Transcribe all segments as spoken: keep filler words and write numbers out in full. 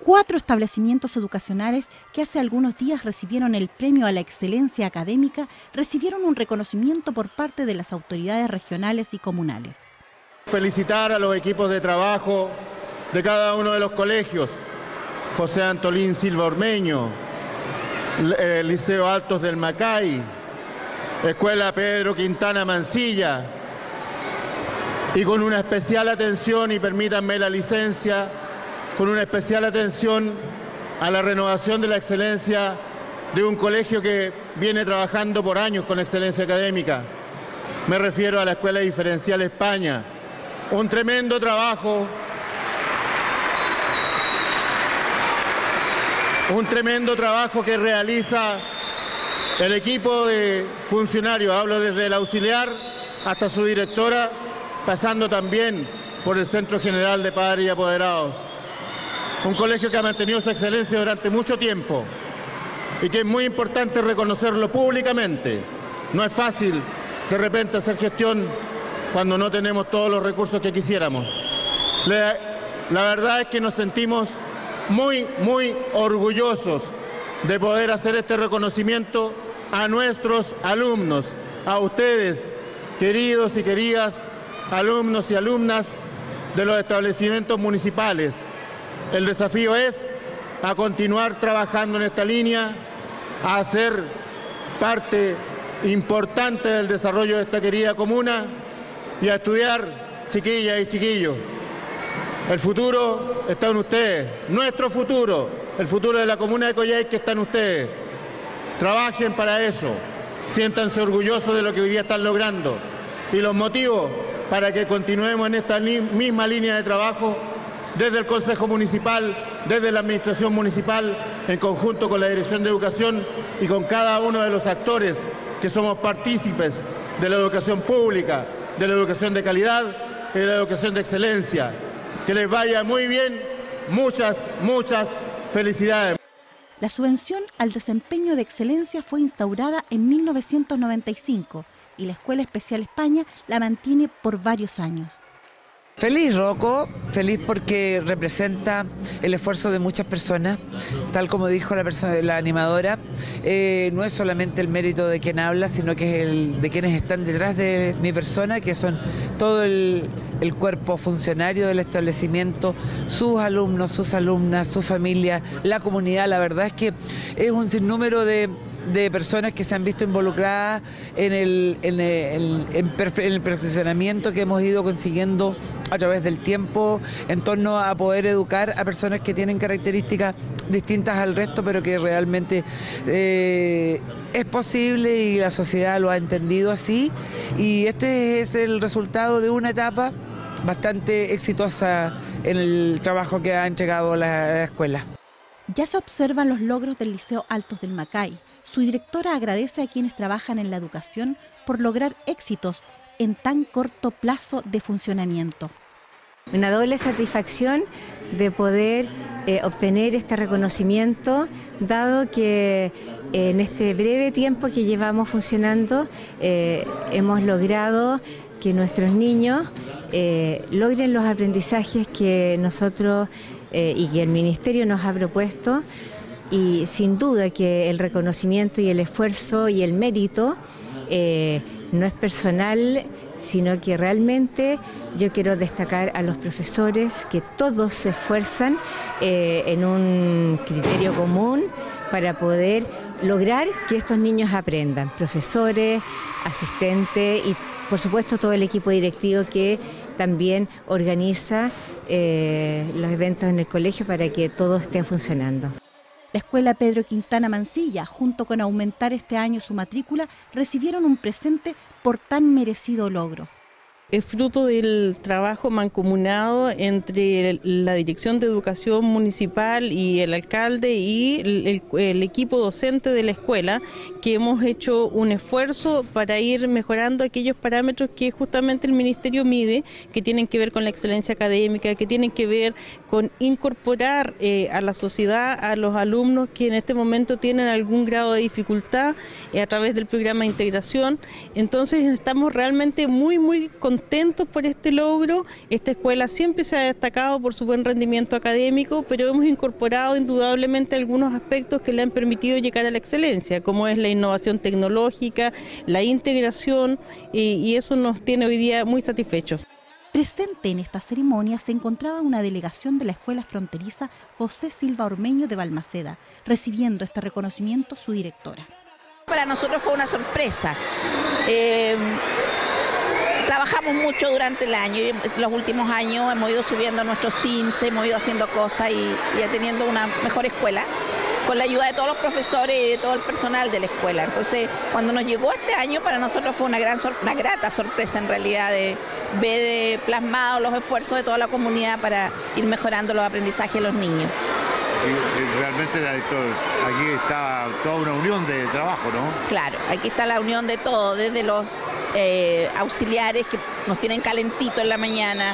Cuatro establecimientos educacionales que hace algunos días recibieron el premio a la excelencia académica recibieron un reconocimiento por parte de las autoridades regionales y comunales. Felicitar a los equipos de trabajo de cada uno de los colegios: José Antolín Silva Ormeño, el Liceo Altos del Macay, Escuela Pedro Quintana Mansilla, y con una especial atención, y permítanme la licencia, con una especial atención a la renovación de la excelencia de un colegio que viene trabajando por años con excelencia académica. Me refiero a la Escuela Diferencial España. Un tremendo trabajo, un tremendo trabajo que realiza el equipo de funcionarios, hablo desde el auxiliar hasta su directora, pasando también por el Centro General de Padres y Apoderados. Un colegio que ha mantenido su excelencia durante mucho tiempo y que es muy importante reconocerlo públicamente. No es fácil de repente hacer gestión cuando no tenemos todos los recursos que quisiéramos. La, la verdad es que nos sentimos muy, muy orgullosos de poder hacer este reconocimiento a nuestros alumnos, a ustedes, queridos y queridas alumnos y alumnas de los establecimientos municipales. El desafío es a continuar trabajando en esta línea, a ser parte importante del desarrollo de esta querida comuna y a estudiar, chiquillas y chiquillos. El futuro está en ustedes, nuestro futuro, el futuro de la comuna de Coyhaique está en ustedes. Trabajen para eso, siéntanse orgullosos de lo que hoy día están logrando y los motivos para que continuemos en esta misma línea de trabajo desde el Consejo Municipal, desde la Administración Municipal, en conjunto con la Dirección de Educación y con cada uno de los actores que somos partícipes de la educación pública, de la educación de calidad y de la educación de excelencia. Que les vaya muy bien, muchas, muchas felicidades. La subvención al desempeño de excelencia fue instaurada en mil novecientos noventa y cinco y la Escuela Especial España la mantiene por varios años. Feliz, Rocco, feliz porque representa el esfuerzo de muchas personas, tal como dijo la, persona, la animadora, eh, no es solamente el mérito de quien habla, sino que es el de quienes están detrás de mi persona, que son todo el, el cuerpo funcionario del establecimiento, sus alumnos, sus alumnas, su familia, la comunidad. La verdad es que es un sinnúmero de... de personas que se han visto involucradas en el, en, el, en, perfe en el perfeccionamiento que hemos ido consiguiendo a través del tiempo en torno a poder educar a personas que tienen características distintas al resto, pero que realmente eh, es posible y la sociedad lo ha entendido así, y este es el resultado de una etapa bastante exitosa en el trabajo que ha entregado la, la escuela. Ya se observan los logros del Liceo Altos del Macay. Su directora agradece a quienes trabajan en la educación por lograr éxitos en tan corto plazo de funcionamiento. Una doble satisfacción de poder eh, obtener este reconocimiento, dado que eh, en este breve tiempo que llevamos funcionando eh, hemos logrado que nuestros niños eh, logren los aprendizajes que nosotros eh, y que el Ministerio nos ha propuesto. Y sin duda que el reconocimiento y el esfuerzo y el mérito eh, no es personal, sino que realmente yo quiero destacar a los profesores, que todos se esfuerzan eh, en un criterio común para poder lograr que estos niños aprendan. Profesores, asistentes y por supuesto todo el equipo directivo que también organiza eh, los eventos en el colegio para que todo esté funcionando. La Escuela Pedro Quintana Mansilla, junto con aumentar este año su matrícula, recibieron un presente por tan merecido logro. Es fruto del trabajo mancomunado entre la Dirección de Educación Municipal y el alcalde y el, el equipo docente de la escuela, que hemos hecho un esfuerzo para ir mejorando aquellos parámetros que justamente el Ministerio mide, que tienen que ver con la excelencia académica, que tienen que ver con incorporar eh, a la sociedad, a los alumnos que en este momento tienen algún grado de dificultad eh, a través del programa de integración. Entonces estamos realmente muy, muy contentos contentos por este logro. Esta escuela siempre se ha destacado por su buen rendimiento académico, pero hemos incorporado indudablemente algunos aspectos que le han permitido llegar a la excelencia, como es la innovación tecnológica, la integración, y, y eso nos tiene hoy día muy satisfechos. Presente en esta ceremonia se encontraba una delegación de la Escuela Fronteriza José Silva Ormeño de Balmaceda, recibiendo este reconocimiento su directora. Para nosotros fue una sorpresa. Eh, trabajamos mucho durante el año y los últimos años hemos ido subiendo nuestros I M S S, hemos ido haciendo cosas y, y teniendo una mejor escuela, con la ayuda de todos los profesores y de todo el personal de la escuela. Entonces, cuando nos llegó este año, para nosotros fue una gran, una grata sorpresa en realidad de ver eh, plasmados los esfuerzos de toda la comunidad para ir mejorando los aprendizajes de los niños. Y realmente aquí está toda una unión de trabajo, ¿no? Claro, aquí está la unión de todo, desde los eh, auxiliares que nos tienen calentito en la mañana,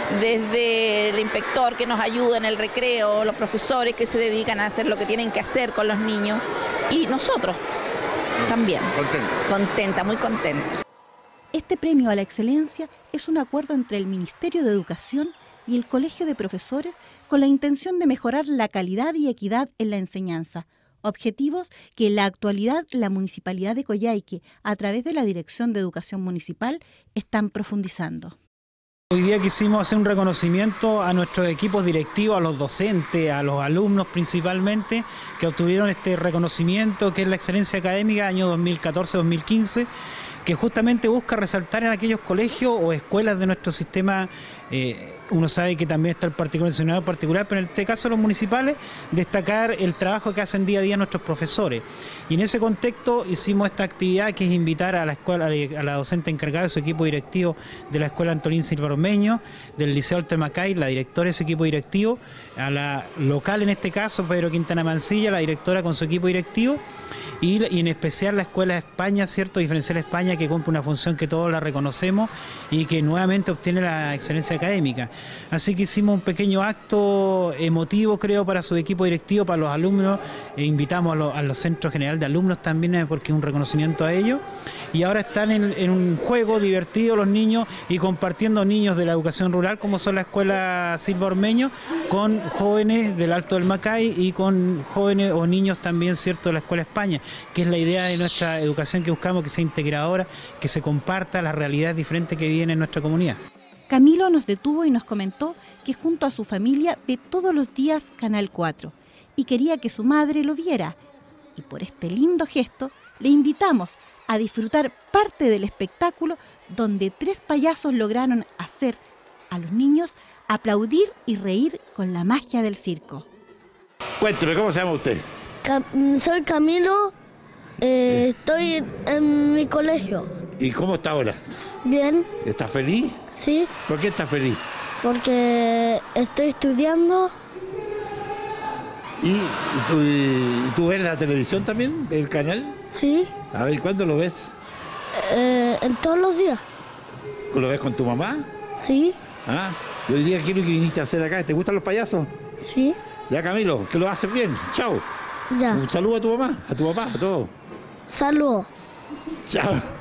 desde el inspector que nos ayuda en el recreo, los profesores que se dedican a hacer lo que tienen que hacer con los niños y nosotros también. Contenta. Contenta, muy contenta. Este premio a la excelencia es un acuerdo entre el Ministerio de Educación y el Colegio de Profesores con la intención de mejorar la calidad y equidad en la enseñanza, objetivos que en la actualidad la Municipalidad de Coyhaique, a través de la Dirección de Educación Municipal, están profundizando. Hoy día quisimos hacer un reconocimiento a nuestros equipos directivos, a los docentes, a los alumnos principalmente, que obtuvieron este reconocimiento que es la excelencia académica año dos mil catorce dos mil quince, que justamente busca resaltar en aquellos colegios o escuelas de nuestro sistema. Eh, uno sabe que también está el particular, el señor particular, pero en este caso los municipales, destacar el trabajo que hacen día a día nuestros profesores. Y en ese contexto hicimos esta actividad que es invitar a la escuela, a la docente encargada de su equipo directivo de la Escuela Antolín Silva Ormeño, del Liceo Alto del Macay, la directora de su equipo directivo, a la local en este caso, Pedro Quintana Mancilla, la directora con su equipo directivo, y, y en especial la Escuela de España, ¿cierto? Diferencial España, que cumple una función que todos la reconocemos y que nuevamente obtiene la excelencia académica. Así que hicimos un pequeño acto emotivo, creo, para su equipo directivo, para los alumnos. E invitamos a, lo, a los centros general de alumnos también, porque es un reconocimiento a ellos. Y ahora están en, en un juego divertido los niños y compartiendo niños de la educación rural, como son la Escuela Silva Ormeño, con jóvenes del Alto del Macay y con jóvenes o niños también, ¿cierto?, de la Escuela España, que es la idea de nuestra educación que buscamos, que sea integradora, que se comparta las realidades diferentes que viven en nuestra comunidad. Camilo nos detuvo y nos comentó que junto a su familia ve todos los días Canal cuatro y quería que su madre lo viera. Y por este lindo gesto le invitamos a disfrutar parte del espectáculo donde tres payasos lograron hacer a los niños aplaudir y reír con la magia del circo. Cuénteme, ¿cómo se llama usted? Cam soy Camilo, eh, estoy en mi colegio. ¿Y cómo está ahora? Bien. ¿Está feliz? Sí. ¿Por qué está feliz? Porque estoy estudiando. ¿Y, y, tú, y tú ves la televisión también, el canal? Sí. A ver, ¿cuándo lo ves? Eh, en todos los días. ¿Lo ves con tu mamá? Sí. ¿Ah? ¿Y hoy día qué es lo que viniste a hacer acá? ¿Te gustan los payasos? Sí. Ya, Camilo, que lo haces bien. Chao. Ya. Un saludo a tu mamá, a tu papá, a todos. Saludos. Chao.